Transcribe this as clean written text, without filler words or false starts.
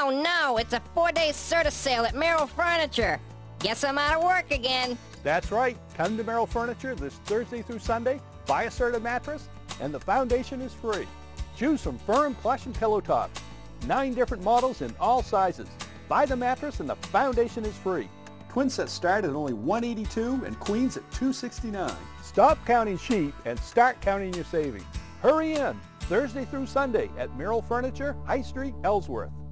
Oh no, it's a 4-day Serta sale at Merrill Furniture. Guess I'm out of work again. That's right. Come to Merrill Furniture this Thursday through Sunday, buy a Serta mattress, and the foundation is free. Choose from firm, plush, and pillow tops. 9 different models in all sizes. Buy the mattress and the foundation is free. Twin sets start at only $182 and queens at $269. Stop counting sheep and start counting your savings. Hurry in Thursday through Sunday at Merrill Furniture, High Street, Ellsworth.